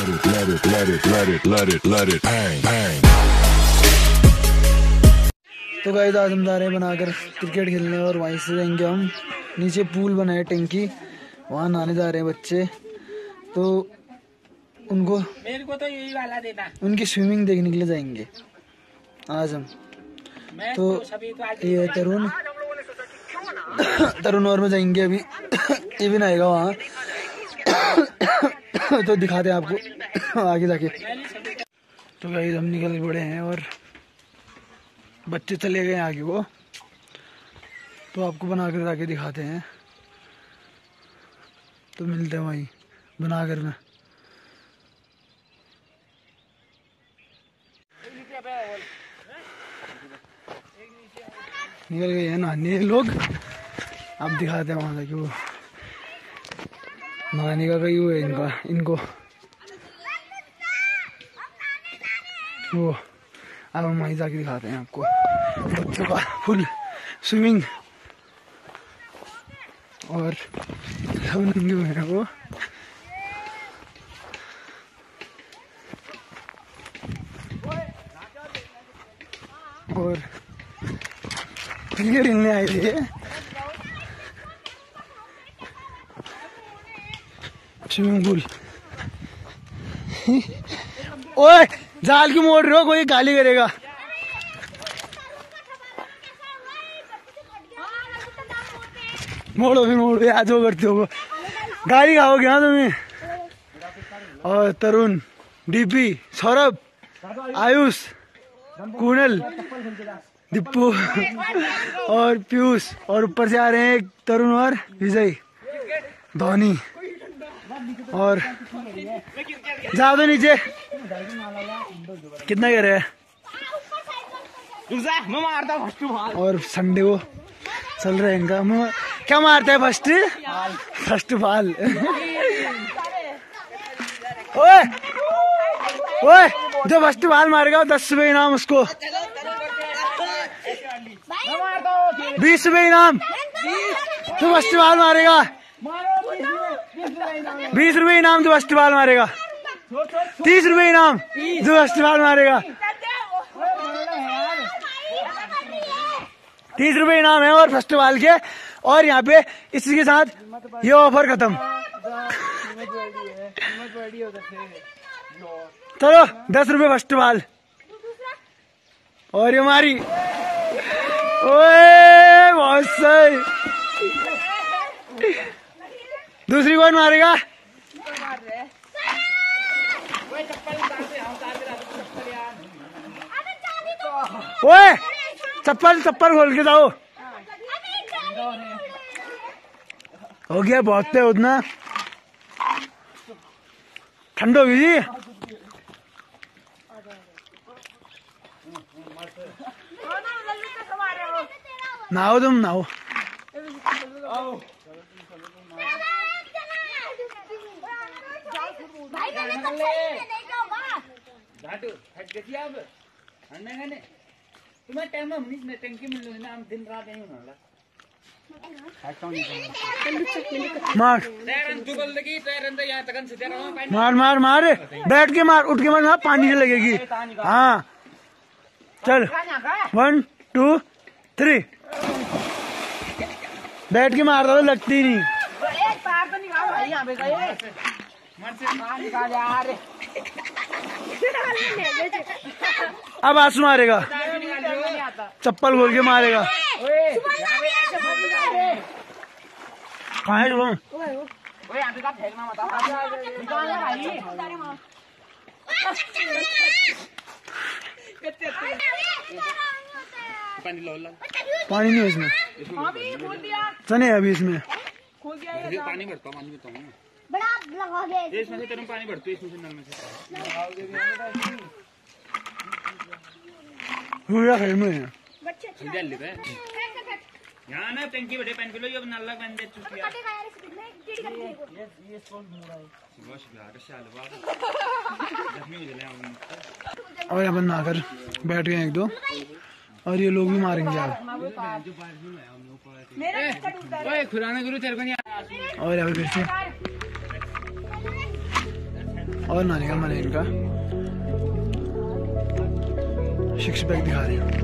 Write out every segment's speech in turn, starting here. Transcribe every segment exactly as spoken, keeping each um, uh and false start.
let it, let it, let it, let it, let it, let it, bang, bang. तो guys आज हम जा रहे हैं बनाकर क्रिकेट खेलने और वहीं से जाएंगे हम नीचे पूल बना है टंकी, वहाँ नहाने जा रहे हैं बच्चे। तो उनको मेरे को तो यही वाला देना, उनकी स्विमिंग देखने के लिए जाएंगे आज हम। तो ये है तरुण तरुण और में जाएंगे अभी। ये भी नहाएगा वहाँ। तो दिखाते हैं आपको आगे जाके। तो गाइस हम निकल पड़े हैं और बच्चे चले गए आगे वो, तो आपको बना कर आके दिखाते हैं। तो मिलते हैं वहीं बना कर में। निकल गए हैं नहाने लोग। आप दिखाते हैं वहां जाके वो नहाने का कहीं वो है इनका इनको वो अब हम वहीं जाके दिखाते हैं आपको बच्चों का फुल स्विमिंग। और सब नंगे हुए हैं वो। और क्रिकेट खेलने आए थे स्विमिंग पूल। ओए जाल क्यों मोड़ रहे हो, कोई गाली करेगा। मोड़ो भी मोड़ो यार, जो करते हो गाली खाओगे हाँ तुम्हें। और तरुण, डीपी, सौरभ, आयुष, कुनल, दीपू और पीयूष, और ऊपर से आ रहे हैं तरुण और विजय, धोनी। और जा दो नीचे। कितना कह रहे हैं। और संडे को चल रहा है इनका। क्या मारता है फर्स्ट फर्स्ट बॉल। ओए ओए जो फर्स्ट बॉल मारेगा दस रुपए इनाम उसको, बीस रुपए इनाम। जो फर्स्ट बॉल मारेगा बीस रुपए इनाम, जो फर्स्ट बॉल मारेगा। तीस रुपए इनाम जो फर्स्ट बॉल मारेगा। तीस रुपए इनाम है और फर्स्ट बॉल के। और यहाँ पे इसी के साथ ये ऑफर खत्म। चलो दस रुपए फर्स्ट बॉल। और ये हमारी ओए बहुत सही। दूसरी कौन मारेगा। ओए चप्पल चप्पल खोल के जाओ। हो गया बहुत है उतना, ठंड होगी जी। नहाओ तुम नहाओ। तुम्हें टाइम में टंकी मिल रही ना, हम दिन रात यहीं होना। मार मार मार मार बैठ के मार, उठ के मार, वहाँ पानी से लगेगी। हाँ चल वन टू थ्री। बैठ के मारता तो लगती नहीं। अब आंसू मारेगा, चप्पल खोल के मारेगा। कहाँ है वो? पानी नहीं है इसमें, चने अभी इसमें पानी भरता हूँ। इसमें से तेरे पानी भरती है, इसमें से नल में से पूरा खेल में है। यहाँ ना टंकी बड़े पेन किलो ये नल्ला बन दे चुकी है। और अपन नहाकर बैठ गए एक दो, और ये लोग भी मारेंगे यार। और यहाँ पे फिर से और नानी का मन है इनका। सिक्स पैक दिखा रहे हैं।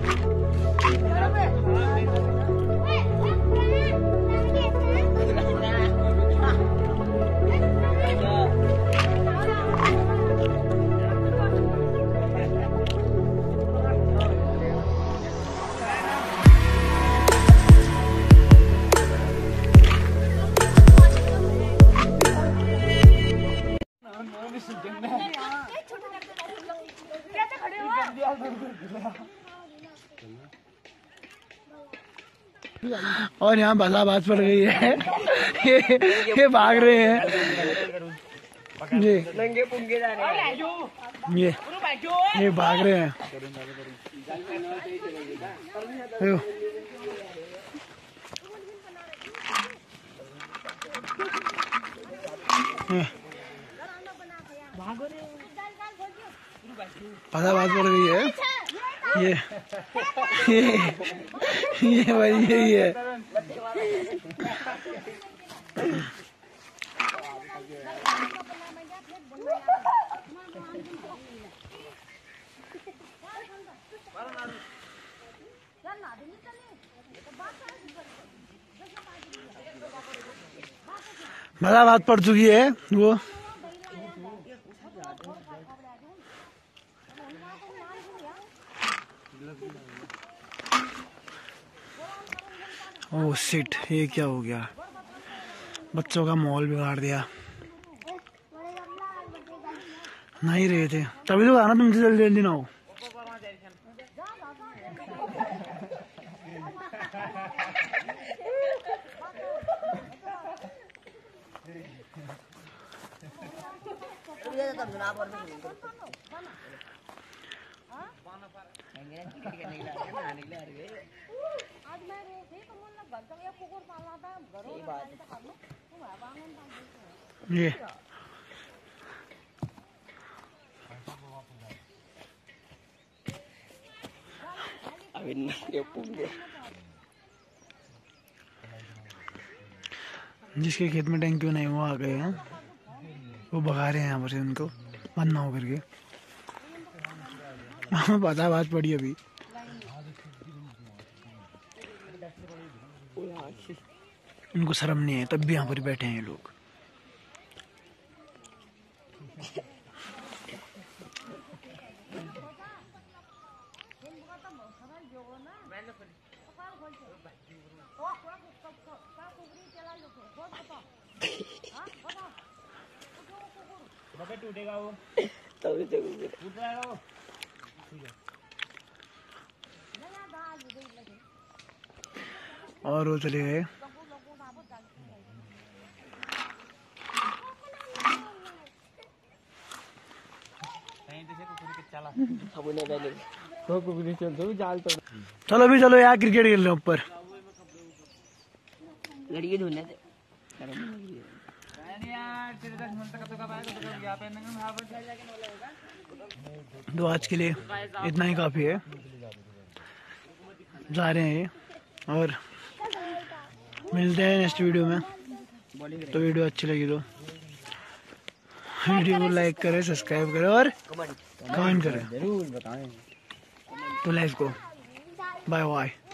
और यहाँ बसाबाज पड़ गई है। ये ये भाग रहे हैं। ये ये ये भाग रहे हैं। बसाबाज पड़ गई है। ये ये ये भाई यही है। बसाबाज पड़ चुकी है वो। ओह शिट, ये क्या हो गया? बच्चों का माहौल बिगाड़ दिया। नहीं रहे थे तभी तो आना, तुमसे जल्दी जल्दी ना हो। ये जिसके खेत में टैंक क्यों नहीं वो आ गए हैं, वो भगा रहे हैं यहाँ पर से उनको बंद ना हो करके। पता बात पड़ी अभी। इनको शर्म नहीं है तब भी यहाँ पर बैठे हैं ये लोग। टूटेगा वो और वो चले गए। चलो भी चलो यार, क्रिकेट खेल रहे ऊपर। लड़की ढूंढने थे। तो आज के लिए इतना ही काफी है। जा रहे हैं ये, और मिलते हैं नेक्स्ट वीडियो में। तो वीडियो अच्छी लगी तो वीडियो को लाइक करें, सब्सक्राइब करें और कमेंट करें। जरूर बताएं। तो लाइफ को बाय बाय।